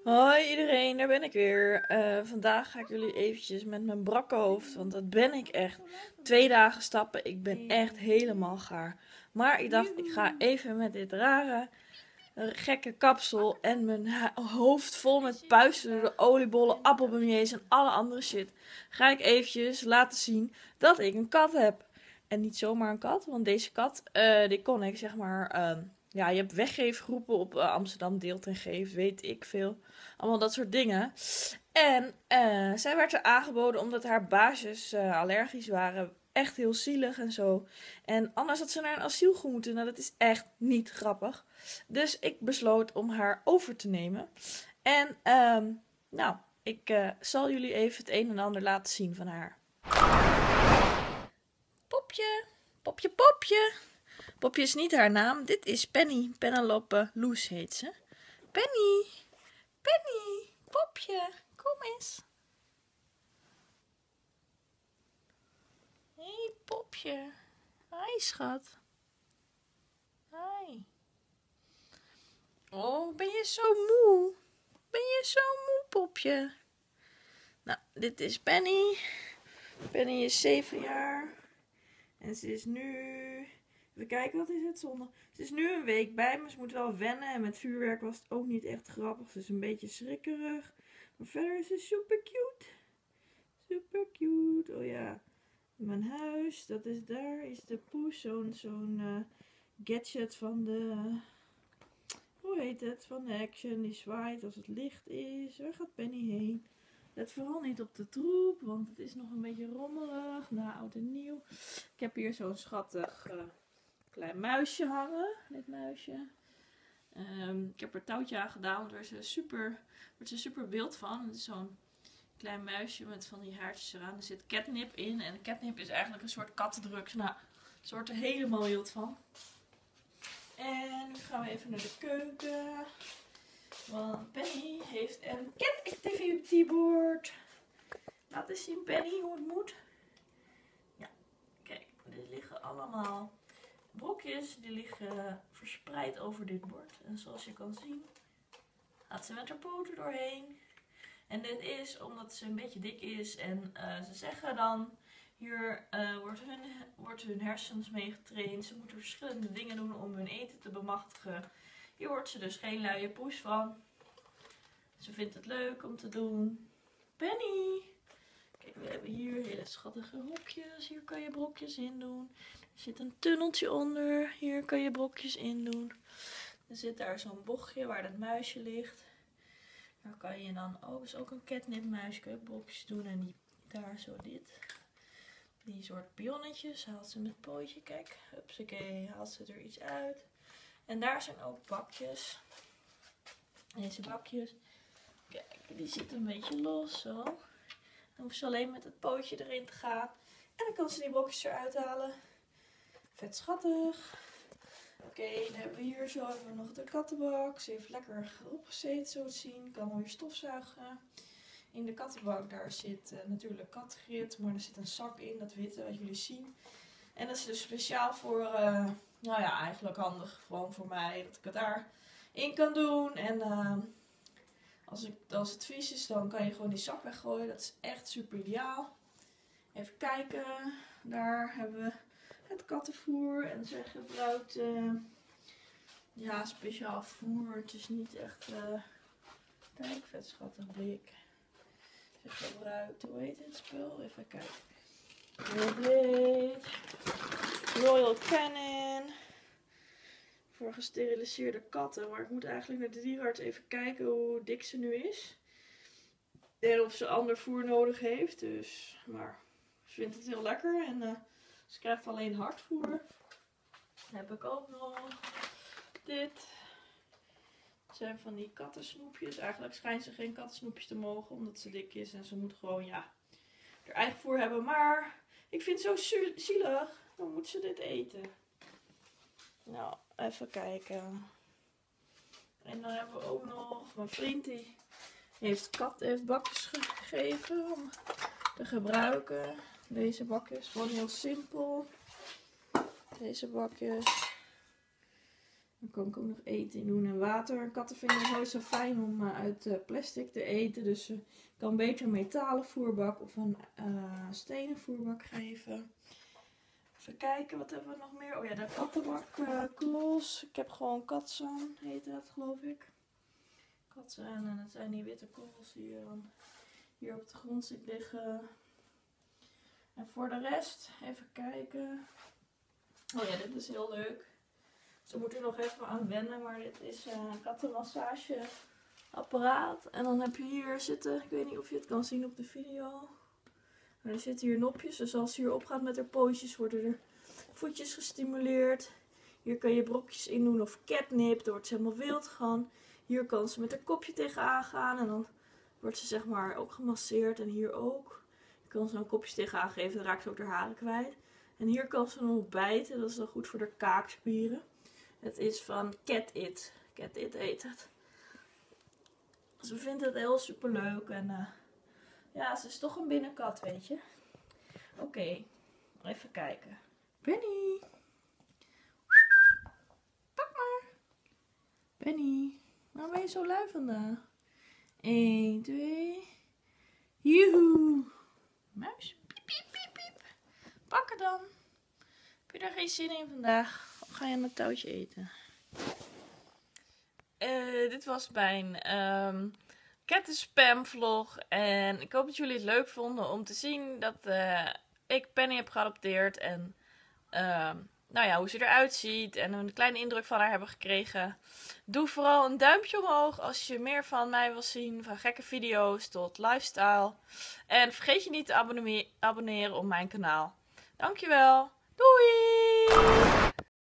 Hoi iedereen, daar ben ik weer. Vandaag ga ik jullie eventjes met mijn brakke hoofd, want dat ben ik echt. 2 dagen stappen, ik ben echt helemaal gaar. Maar ik dacht, ik ga even met dit rare, gekke kapsel en mijn hoofd vol met puisten door de oliebollen, appelbeignets en alle andere shit. Ga ik eventjes laten zien dat ik een kat heb. En niet zomaar een kat, want deze kat, die kon ik zeg maar... ja, je hebt weggeefgroepen op Amsterdam Deelt en Geeft, weet ik veel. Allemaal dat soort dingen. En zij werd er aangeboden omdat haar baasjes allergisch waren. Echt heel zielig en zo. En anders had ze naar een asiel moeten. Nou, dat is echt niet grappig. Dus ik besloot om haar over te nemen. En nou, ik zal jullie even het een en ander laten zien van haar. Popje, popje, popje. Popje is niet haar naam. Dit is Penny. Penelope Loes heet ze. Penny, Penny, popje, kom eens. Hé, hey, popje. Hi, schat. Hi. Oh, ben je zo moe? Ben je zo moe, popje? Nou, dit is Penny. Penny is 7 jaar. En ze is nu... Even kijken, wat is het zondag? Ze is nu een week bij me. Ze moet wel wennen. En met vuurwerk was het ook niet echt grappig. Ze is een beetje schrikkerig. Maar verder is ze super cute. Super cute. Oh ja. Mijn huis, dat is daar, is de poes. Zo'n gadget van de... Hoe heet het? Van de Action. Die zwaait als het licht is. Waar gaat Penny heen? Let vooral niet op de troep, want het is nog een beetje rommelig. Na oud en nieuw. Ik heb hier zo'n schattig klein muisje hangen. Dit muisje. Ik heb er touwtje aan gedaan, want daar wordt ze super wild van. Het is zo'n klein muisje met van die haartjes eraan. Er zit catnip in. En catnip is eigenlijk een soort kattendrugs. Nou, ze wordt er helemaal wild van. En nu gaan we even naar de keuken. Want Penny heeft een cat activity board. Laat eens zien, Penny, hoe het moet. Ja, kijk, er liggen allemaal brokjes. Die liggen verspreid over dit bord. En zoals je kan zien, gaat ze met haar poten doorheen. En dit is omdat ze een beetje dik is. En ze zeggen dan, hier wordt hun hersens mee getraind. Ze moeten verschillende dingen doen om hun eten te bemachtigen. Hier wordt ze dus geen luie poes van. Ze vindt het leuk om te doen. Penny! Kijk, we hebben hier hele schattige hokjes. Hier kan je brokjes in doen. Er zit een tunneltje onder. Hier kan je brokjes in doen. Er zit daar zo'n bochtje waar dat muisje ligt. Daar kan je dan, oh, is ook een catnipmuis. Kun je brokjes doen en die daar zo dit. Die soort pionnetjes haalt ze met het pootje. Kijk, hupsakee, haalt ze er iets uit. En daar zijn ook bakjes. Deze bakjes. Kijk, die zitten een beetje los, zo. Dan hoeft ze alleen met het pootje erin te gaan. En dan kan ze die brokjes eruit halen. Vet schattig. Oké, dan hebben we hier zo hebben we nog de kattenbak. Ze heeft lekker opgezeten, zo te zien. Kan alweer stofzuigen. In de kattenbak daar zit natuurlijk katgrit, maar er zit een zak in, dat witte wat jullie zien. En dat is dus speciaal voor, nou ja, eigenlijk handig gewoon voor mij, dat ik het daarin kan doen. En als het vies is, dan kan je gewoon die zak weggooien. Dat is echt super ideaal. Even kijken, daar hebben we het kattenvoer en ze gebruikt ja, speciaal voer. Het is niet echt, kijk, vet schattig blik. Ze gebruikt, hoe heet dit spul? Even kijken. Dit heet Royal Canin. Voor gesteriliseerde katten. Maar ik moet eigenlijk naar de dierenarts even kijken hoe dik ze nu is. En of ze ander voer nodig heeft. Dus, maar ze vindt het heel lekker. En ze krijgt alleen hardvoer. Dan heb ik ook nog dit. Het zijn van die kattensnoepjes. Eigenlijk schijnt ze geen kattensnoepjes te mogen. Omdat ze dik is. En ze moet gewoon, ja, haar eigen voer hebben. Maar ik vind het zo zielig. Dan moet ze dit eten. Nou, even kijken. En dan hebben we ook nog mijn vriend die heeft bakjes gegeven om te gebruiken. Deze bakjes, gewoon heel simpel. Deze bakjes. Daar kan ik ook nog eten in doen en water. Katten vinden het nooit zo fijn om uit plastic te eten. Dus ik kan beter een metalen voerbak of een stenen voerbak geven. Even kijken, wat hebben we nog meer? Oh ja, de kattenbak kools. Ik heb gewoon katzaan, heet dat geloof ik. Katzaan en dat zijn die witte kools die hier op de grond zit liggen. En voor de rest, even kijken. Oh ja, dit is heel leuk. Ze moeten nog even aan wennen, maar dit is een kattenmassageapparaat. En dan heb je hier zitten, ik weet niet of je het kan zien op de video. Maar er zitten hier nopjes, dus als ze hier opgaat met haar pootjes worden er voetjes gestimuleerd. Hier kan je brokjes in doen of catnip, dan wordt ze helemaal wild gaan. Hier kan ze met haar kopje tegenaan gaan en dan wordt ze zeg maar ook gemasseerd. En hier ook. Je kan ze een kopje tegenaan geven, dan raakt ze ook haar haren kwijt. En hier kan ze dan ook bijten, dat is dan goed voor de kaakspieren. Het is van Cat It. Cat It heet het. Ze vindt het heel super leuk en ja, ze is toch een binnenkat, weet je. Oké, even kijken. Penny. Pak maar. Penny, waarom ben je zo lui vandaag? 1, 2. Joehoe. Muis. Piep, piep, piep, piep. Pak het dan. Heb je daar geen zin in vandaag? Of ga je aan het touwtje eten? Dit was mijn kettenspam vlog. En ik hoop dat jullie het leuk vonden om te zien dat ik Penny heb geadopteerd. En nou ja, hoe ze eruit ziet. En een kleine indruk van haar hebben gekregen. Doe vooral een duimpje omhoog als je meer van mij wil zien. Van gekke video's tot lifestyle. En vergeet je niet te abonneren op mijn kanaal. Dankjewel. Doei!